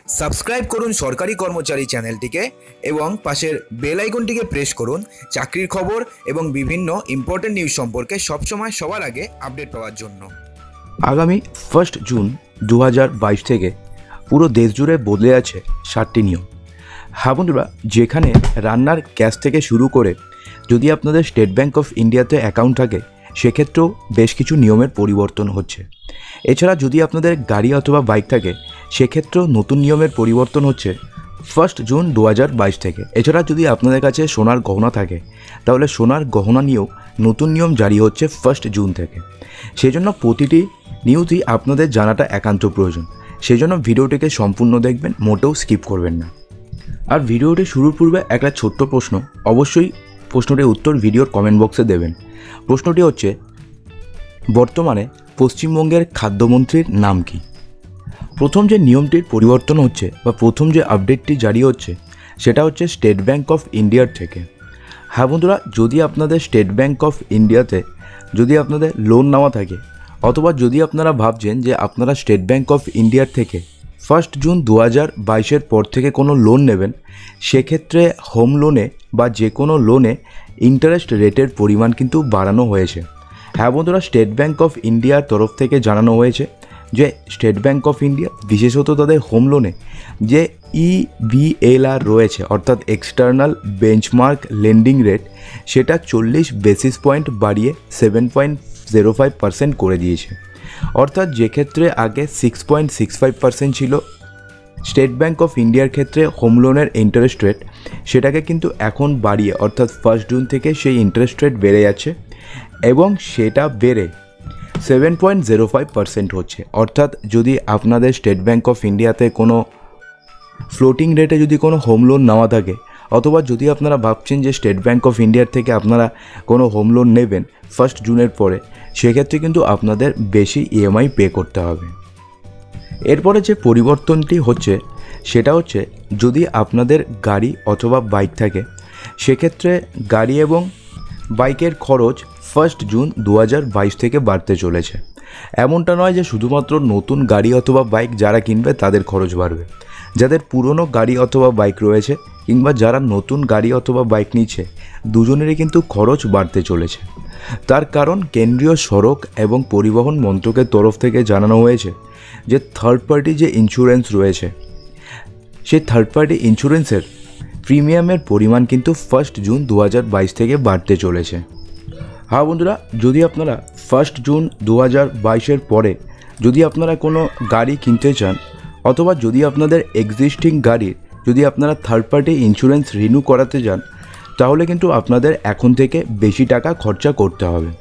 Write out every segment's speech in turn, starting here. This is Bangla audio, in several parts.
সাবস্ক্রাইব করুন সরকারি কর্মচারী চ্যানেলটিকে এবং পাশের বেল আইকনটিকে প্রেস করুন চাকরির খবর এবং বিভিন্ন ইম্পর্টেন্ট নিউজ সম্পর্কে সবসময় সবার আগে আপডেট পাওয়ার জন্য। আগামী 1 জুন 2022 থেকে পুরো দেশ জুড়ে বদলে আছে 7টি নিয়ম। হ্যাঁ বন্ধুরা, যেখানে রান্নার গ্যাস থেকে শুরু করে যদি আপনাদের স্টেট ব্যাঙ্ক অফ ইন্ডিয়াতে অ্যাকাউন্ট থাকে সেক্ষেত্রেও বেশ কিছু নিয়মের পরিবর্তন হচ্ছে। এছাড়া যদি আপনাদের গাড়ি অথবা বাইক থাকে সেক্ষেত্রেও নতুন নিয়মের পরিবর্তন হচ্ছে 1 জুন 2022 থেকে। এছাড়া যদি আপনাদের কাছে সোনার গহনা থাকে তাহলে সোনার গহনা নিয়েও নতুন নিয়ম জারি হচ্ছে 1 জুন থেকে। সেই জন্য প্রতিটি নিউজই আপনাদের জানাটা একান্ত প্রয়োজন। সেই জন্য ভিডিওটিকে সম্পূর্ণ দেখবেন, মোটেও স্কিপ করবেন না। আর ভিডিওটি শুরুর পূর্বে একটা ছোট্ট প্রশ্ন, অবশ্যই প্রশ্নটির উত্তর ভিডিওর কমেন্ট বক্সে দেবেন। প্রশ্নটি হচ্ছে, বর্তমানে পশ্চিমবঙ্গের খাদ্যমন্ত্রীর নাম কি? প্রথম যে নিয়মটির পরিবর্তন হচ্ছে বা প্রথম যে আপডেটটি জারি হচ্ছে সেটা হচ্ছে স্টেট ব্যাঙ্ক অফ ইন্ডিয়ার থেকে। হ্যাঁ বন্ধুরা, যদি আপনাদের স্টেট ব্যাঙ্ক অফ ইন্ডিয়াতে যদি আপনাদের লোন নেওয়া থাকে অথবা যদি আপনারা ভাবছেন যে আপনারা স্টেট ব্যাঙ্ক অফ ইন্ডিয়ার থেকে 1 জুন 2022 পর থেকে কোনো লোন নেবেন, সেক্ষেত্রে হোম লোনে বা যে কোনো লোনে ইন্টারেস্ট রেটের পরিমাণ কিন্তু বাড়ানো হয়েছে। হ্যাঁ বন্ধুরা, স্টেট ব্যাঙ্ক অফ ইন্ডিয়ার তরফ থেকে জানানো হয়েছে যে স্টেট ব্যাঙ্ক অফ ইন্ডিয়া বিশেষত তাদের হোম লোনে যে EBLR রয়েছে অর্থাৎ এক্সটার্নাল বেঞ্চমার্ক লেন্ডিং রেট, সেটা 40 বেসিস পয়েন্ট বাড়িয়ে 7.05% করে দিয়েছে। অর্থাৎ যে ক্ষেত্রে আগে 6.65% ছিল স্টেট ব্যাঙ্ক অফ ইন্ডিয়ার ক্ষেত্রে হোম লোনের ইন্টারেস্ট রেট, সেটাকে কিন্তু এখন বাড়িয়ে অর্থাৎ 1 জুন থেকে সেই ইন্টারেস্ট রেট বেড়ে যাচ্ছে এবং সেটা বেড়ে 7.05% হচ্ছে। অর্থাৎ যদি আপনাদের স্টেট ব্যাঙ্ক অফ ইন্ডিয়াতে কোনো ফ্লোটিং রেটে যদি কোনো হোম লোন নেওয়া থাকে অথবা যদি আপনারা ভাবছেন যে স্টেট ব্যাঙ্ক অফ ইন্ডিয়ার থেকে আপনারা কোনো হোম লোন নেবেন 1 জুনের পরে, সেক্ষেত্রে কিন্তু আপনাদের বেশি EMI পে করতে হবে। এরপরে যে পরিবর্তনটি হচ্ছে সেটা হচ্ছে, যদি আপনাদের গাড়ি অথবা বাইক থাকে সেক্ষেত্রে গাড়ি এবং বাইকের খরচ 1 জুন 2022 থেকে বাড়তে চলেছে। এমনটা নয় যে শুধুমাত্র নতুন গাড়ি অথবা বাইক যারা কিনবে তাদের খরচ বাড়বে, যাদের পুরনো গাড়ি অথবা বাইক রয়েছে কিংবা যারা নতুন গাড়ি অথবা বাইক নিচ্ছে দুজনেরই কিন্তু খরচ বাড়তে চলেছে। তার কারণ কেন্দ্রীয় সড়ক এবং পরিবহন মন্ত্রকের তরফ থেকে জানানো হয়েছে যে থার্ড পার্টি যে ইন্স্যুরেন্স রয়েছে সেই থার্ড পার্টি ইন্স্যুরেন্সের প্রিমিয়ামের পরিমাণ কিন্তু 1 জুন 2022 থেকে বাড়তে চলেছে। হ্যাঁ বন্ধুরা, যদি আপনারা 1 জুন 2022 পরে যদি আপনারা কোনো গাড়ি কিনতে চান অথবা যদি আপনাদের এক্সিস্টিং গাড়ির যদি আপনারা থার্ড পার্টি ইন্স্যুরেন্স রিনিউ করাতে যান তাহলে কিন্তু আপনাদের এখন থেকে বেশি টাকা খরচা করতে হবে।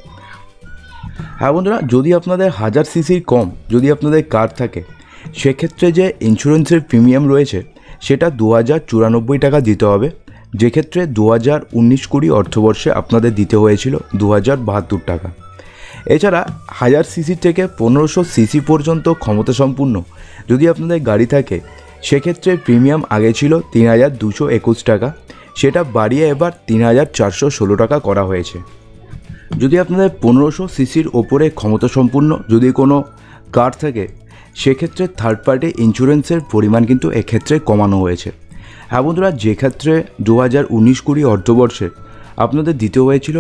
হ্যাঁ বন্ধুরা, যদি আপনাদের 1000 সিসির কম যদি আপনাদের কার থাকে সেক্ষেত্রে যে ইন্স্যুরেন্সের প্রিমিয়াম রয়েছে সেটা 2094 টাকা দিতে হবে, যেক্ষেত্রে 2019-20 অর্থবর্ষে আপনাদের দিতে হয়েছিল 2072 টাকা। এছাড়া 1000 সিসি থেকে 1500 সিসি পর্যন্ত ক্ষমতা সম্পূর্ণ যদি আপনাদের গাড়ি থাকে সেক্ষেত্রে প্রিমিয়াম আগে ছিল 3221 টাকা, সেটা বাড়িয়ে এবার 3416 টাকা করা হয়েছে। যদি আপনাদের 1500 সিসির ওপরে ক্ষমতা সম্পূর্ণ যদি কোনো কার থাকে সেক্ষেত্রে থার্ড পার্টি ইন্স্যুরেন্সের পরিমাণ কিন্তু এক্ষেত্রে কমানো হয়েছে। হ্যাঁ বন্ধুরা, যে ক্ষেত্রে 2019-20 অর্থবর্ষে আপনাদের দিতে হয়েছিল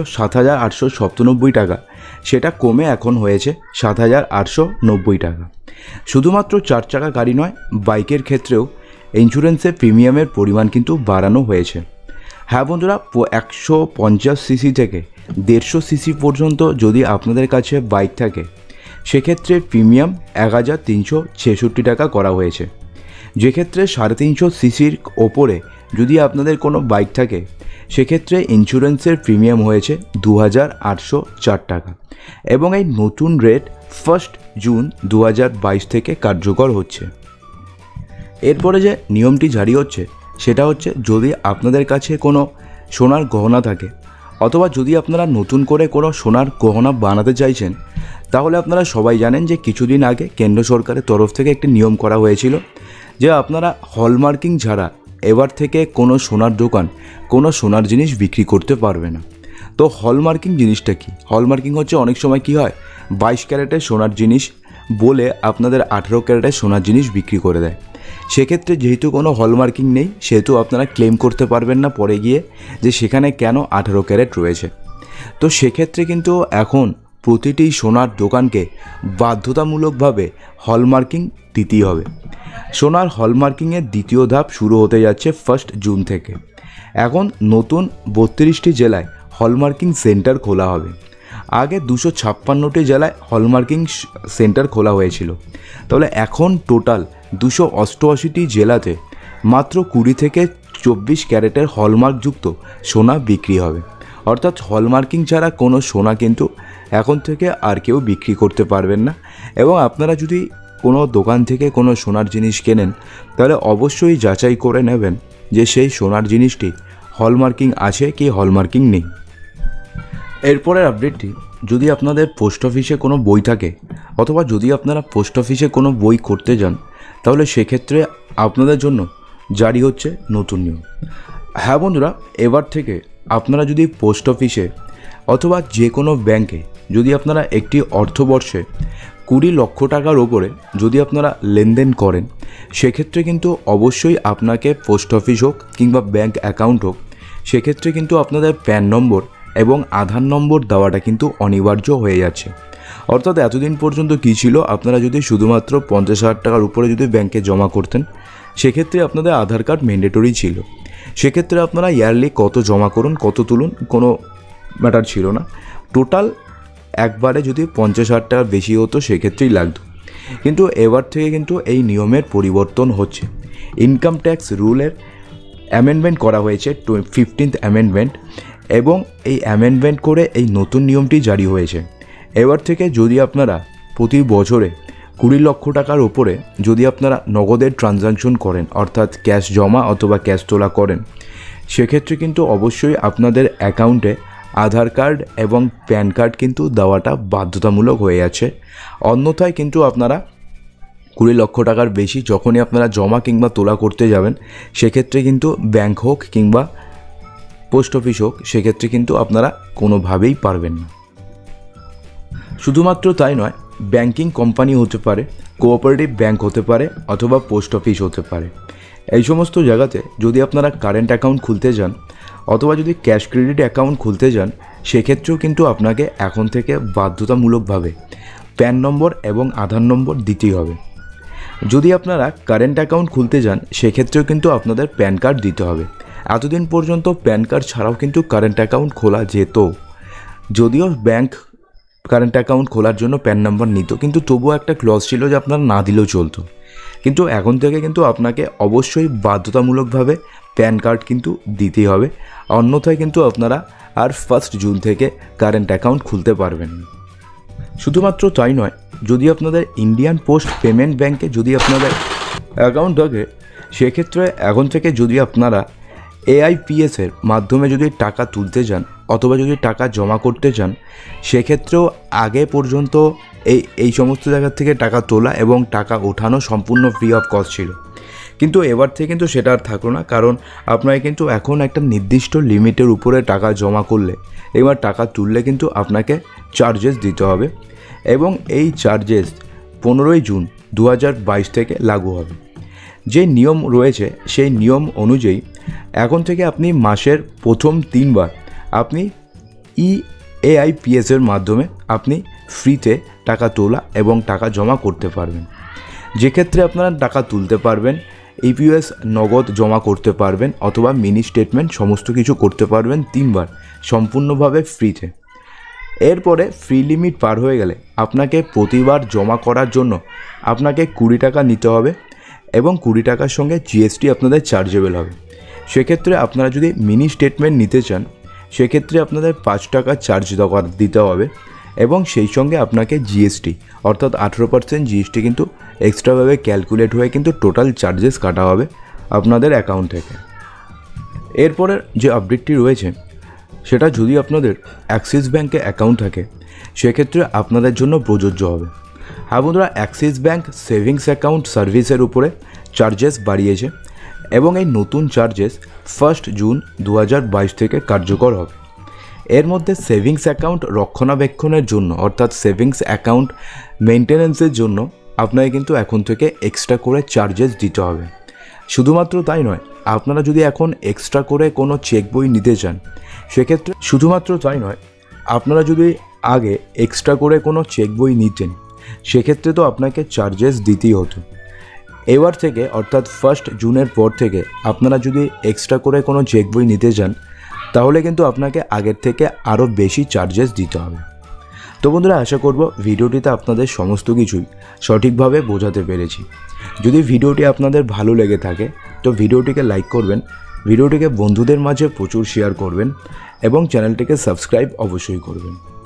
7897 টাকা, সেটা কমে এখন হয়েছে 7890 টাকা। শুধুমাত্র 4 চাকা গাড়ি নয়, বাইকের ক্ষেত্রেও ইন্স্যুরেন্সের প্রিমিয়ামের পরিমাণ কিন্তু বাড়ানো হয়েছে। হ্যাঁ বন্ধুরা, 150 সিসি থেকে 150 সিসি পর্যন্ত যদি আপনাদের কাছে বাইক থাকে সেক্ষেত্রে প্রিমিয়াম 1366 টাকা করা হয়েছে। যেক্ষেত্রে 350 সিসির ওপরে যদি আপনাদের কোনো বাইক থাকে সেক্ষেত্রে ইন্স্যুরেন্সের প্রিমিয়াম হয়েছে 2804 টাকা এবং এই নতুন রেট 1 জুন 2022 থেকে কার্যকর হচ্ছে। এরপরে যে নিয়মটি জারি হচ্ছে সেটা হচ্ছে, যদি আপনাদের কাছে কোনো সোনার গহনা থাকে অথবা যদি আপনারা নতুন করে কোনো সোনার গহনা বানাতে চাইছেন তাহলে আপনারা সবাই জানেন যে কিছুদিন আগে কেন্দ্র সরকারের তরফ থেকে একটি নিয়ম করা হয়েছিল যে আপনারা হলমার্কিং ছাড়া এবার থেকে কোনো সোনার দোকান কোনো সোনার জিনিস বিক্রি করতে পারবে না। তো হলমার্কিং জিনিসটা কি? হলমার্কিং হচ্ছে অনেক সময় কি হয় 22 ক্যারেটের সোনার জিনিস বলে আপনাদের 18 ক্যারেটের সোনার জিনিস বিক্রি করে দেয়। সেক্ষেত্রে যেহেতু কোনো হলমার্কিং নেই সেহেতু আপনারা ক্লেম করতে পারবেন না পরে গিয়ে যে সেখানে কেন 18 ক্যারেট রয়েছে। তো সেক্ষেত্রে কিন্তু এখন প্রতিটি সোনার দোকানকে বাধ্যতামূলকভাবে হলমার্কিং দিতেই হবে। সোনার হলমার্কিংয়ের দ্বিতীয় ধাপ শুরু হতে যাচ্ছে 1 জুন থেকে। এখন নতুন 32টি জেলায় হলমার্কিং সেন্টার খোলা হবে। আগে 256টি জেলায় হলমার্কিং সেন্টার খোলা হয়েছিল, তাহলে এখন টোটাল 288টি জেলাতে মাত্র 20 থেকে 24 ক্যারেটের হলমার্কযুক্ত সোনা বিক্রি হবে। অর্থাৎ হলমার্কিং ছাড়া কোনো সোনা কিন্তু এখন থেকে আর কেউ বিক্রি করতে পারবেন না। এবং আপনারা যদি কোনো দোকান থেকে কোনো সোনার জিনিস কেনেন তাহলে অবশ্যই যাচাই করে নেবেন যে সেই সোনার জিনিসটি হলমার্কিং আছে কি হলমার্কিং নেই। এরপরের আপডেটটি, যদি আপনাদের পোস্ট অফিসে কোনো বই থাকে অথবা যদি আপনারা পোস্ট অফিসে কোনো বই করতে যান তাহলে সেক্ষেত্রে আপনাদের জন্য জারি হচ্ছে নতুন নিয়ম। হ্যাঁ বন্ধুরা, এবার থেকে আপনারা যদি পোস্ট অফিসে অথবা যে কোনো ব্যাংকে যদি আপনারা একটি অর্থবর্ষে 20 লক্ষ টাকার ওপরে যদি আপনারা লেনদেন করেন সেক্ষেত্রে কিন্তু অবশ্যই আপনাকে পোস্ট অফিস হোক কিংবা ব্যাংক অ্যাকাউন্ট হোক সেক্ষেত্রে কিন্তু আপনাদের প্যান নম্বর এবং আধার নম্বর দেওয়াটা কিন্তু অনিবার্য হয়ে যাচ্ছে। অর্থাৎ এতদিন পর্যন্ত কী ছিল, আপনারা যদি শুধুমাত্র 50,000 টাকার উপরে যদি ব্যাংকে জমা করতেন সেক্ষেত্রে আপনাদের আধার কার্ড ম্যান্ডেটরি ছিল। সেক্ষেত্রে আপনারা ইয়ারলি কত জমা করুন কত তুলুন কোনো ম্যাটার ছিল না, টোটাল একবারে যদি 50,000 টাকার বেশি হতো সেক্ষেত্রেই লাগতো। কিন্তু এবার থেকে কিন্তু এই নিয়মের পরিবর্তন হচ্ছে। ইনকাম ট্যাক্স রুলের অ্যামেন্ডমেন্ট করা হয়েছে 15th অ্যামেন্ডমেন্ট, এবং এই অ্যামেন্ডমেন্ট করে এই নতুন নিয়মটি জারি হয়েছে। এবার থেকে যদি আপনারা প্রতি বছরে 20 লক্ষ টাকার ওপরে যদি আপনারা নগদের ট্রানজাকশন করেন অর্থাৎ ক্যাশ জমা অথবা ক্যাশ তোলা করেন সেক্ষেত্রে কিন্তু অবশ্যই আপনাদের অ্যাকাউন্টে আধার কার্ড এবং প্যান কার্ড কিন্তু দেওয়াটা বাধ্যতামূলক হয়ে আছে। অন্যথায় কিন্তু আপনারা 20 লক্ষ টাকার বেশি যখনই আপনারা জমা কিংবা তোলা করতে যাবেন সেক্ষেত্রে কিন্তু ব্যাংক হোক কিংবা পোস্ট অফিস হোক সেক্ষেত্রে কিন্তু আপনারা কোনোভাবেই পারবেন না। শুধুমাত্র তাই নয়, ব্যাংকিং কোম্পানি হতে পারে, কোঅপারেটিভ ব্যাংক হতে পারে অথবা পোস্ট অফিস হতে পারে, এই সমস্ত জায়গাতে যদি আপনারা কারেন্ট অ্যাকাউন্ট খুলতে যান অথবা যদি ক্যাশ ক্রেডিট অ্যাকাউন্ট খুলতে যান সেক্ষেত্রেও কিন্তু আপনাকে এখন থেকে বাধ্যতামূলকভাবে প্যান নম্বর এবং আধার নম্বর দিতেই হবে। যদি আপনারা কারেন্ট অ্যাকাউন্ট খুলতে যান সেক্ষেত্রেও কিন্তু আপনাদের প্যান কার্ড দিতে হবে। এতদিন পর্যন্ত প্যান কার্ড ছাড়াও কিন্তু কারেন্ট অ্যাকাউন্ট খোলা যেত, যদিও ব্যাংক কারেন্ট অ্যাকাউন্ট খোলার জন্য প্যান নাম্বার নিত, কিন্তু তবুও একটা ক্লজ ছিল যে আপনার না দিলেও চলতো। কিন্তু এখন থেকে কিন্তু আপনাকে অবশ্যই বাধ্যতামূলকভাবে প্যান কার্ড কিন্তু দিতেই হবে, অন্যথায় কিন্তু আপনারা আর 1 জুন থেকে কারেন্ট অ্যাকাউন্ট খুলতে পারবেন না। শুধুমাত্র তাই নয়, যদি আপনাদের ইন্ডিয়ান পোস্ট পেমেন্ট ব্যাংকে যদি আপনাদের অ্যাকাউন্ট থাকে সেক্ষেত্রে এখন থেকে যদি আপনারা AIPS-এর মাধ্যমে যদি টাকা তুলতে যান অথবা যদি টাকা জমা করতে চান সেক্ষেত্রেও আগে পর্যন্ত এই সমস্ত জায়গা থেকে টাকা তোলা এবং টাকা ওঠানো সম্পূর্ণ ফ্রি অফ কস্ট ছিল। কিন্তু এবার থেকে কিন্তু সেটা আর থাকলো না, কারণ আপনাকে কিন্তু এখন একটা নির্দিষ্ট লিমিটের উপরে টাকা জমা করলে এবার টাকা তুললে কিন্তু আপনাকে চার্জেস দিতে হবে, এবং এই চার্জেস 15 জুন 2022 থেকে লাগু হবে। যে নিয়ম রয়েছে সেই নিয়ম অনুযায়ী এখন থেকে আপনি মাসের প্রথম 3 বার আপনি AIPS-এর মাধ্যমে আপনি ফ্রিতে টাকা তোলা এবং টাকা জমা করতে পারবেন। যে ক্ষেত্রে আপনারা টাকা তুলতে পারবেন, EPS নগদ জমা করতে পারবেন অথবা মিনি স্টেটমেন্ট সমস্ত কিছু করতে পারবেন 3 বার সম্পূর্ণভাবে ফ্রিতে। এরপরে ফ্রি লিমিট পার হয়ে গেলে আপনাকে প্রতিবার জমা করার জন্য আপনাকে 20 টাকা নিতে হবে এবং 20 টাকার সঙ্গে GST আপনাদের চার্জেবল হবে। সেক্ষেত্রে আপনারা যদি মিনি স্টেটমেন্ট নিতে চান সেক্ষেত্রে আপনাদের 5 টাকা চার্জ দিতে হবে এবং সেই সঙ্গে আপনাকে GST অর্থাৎ 18% GST কিন্তু এক্সট্রাভাবে ক্যালকুলেট হয়ে কিন্তু টোটাল চার্জেস কাটা হবে আপনাদের অ্যাকাউন্ট থেকে। এরপরের যে আপডেটটি রয়েছে সেটা যদি আপনাদের অ্যাক্সিস ব্যাঙ্কে অ্যাকাউন্ট থাকে সেক্ষেত্রে আপনাদের জন্য প্রযোজ্য হবে। হ্যাঁ বন্ধুরা, অ্যাক্সিস ব্যাঙ্ক সেভিংস অ্যাকাউন্ট সার্ভিসের উপরে চার্জেস বাড়িয়েছে এবং এই নতুন চার্জেস 1 জুন 2022 থেকে কার্যকর হবে। এর মধ্যে সেভিংস অ্যাকাউন্ট রক্ষণাবেক্ষণের জন্য অর্থাৎ সেভিংস অ্যাকাউন্ট মেনটেন্যান্সের জন্য আপনাকে কিন্তু এখন থেকে এক্সট্রা করে চার্জেস দিতে হবে। শুধুমাত্র তাই নয়, আপনারা যদি এখন এক্সট্রা করে কোনো চেক বই নিতে চান সেক্ষেত্রে শুধুমাত্র তাই নয়, আপনারা যদি আগে এক্সট্রা করে কোনো চেক বই নিতেন সেক্ষেত্রে তো আপনাকে চার্জেস দিতেই হতো। এবার থেকে অর্থাৎ 1 জুনের পর থেকে আপনারা যদি এক্সট্রা করে কোনো চেক বই নিতে চান তাহলে কিন্তু আপনাকে আগের থেকে আরও বেশি চার্জেস দিতে হবে। তো বন্ধুরা, আশা করব ভিডিওটিতে আপনাদের সমস্ত কিছুই সঠিকভাবে বোঝাতে পেরেছি। যদি ভিডিওটি আপনাদের ভালো লেগে থাকে তো ভিডিওটিকে লাইক করবেন, ভিডিওটিকে বন্ধুদের মাঝে প্রচুর শেয়ার করবেন এবং চ্যানেলটিকে সাবস্ক্রাইব অবশ্যই করবেন।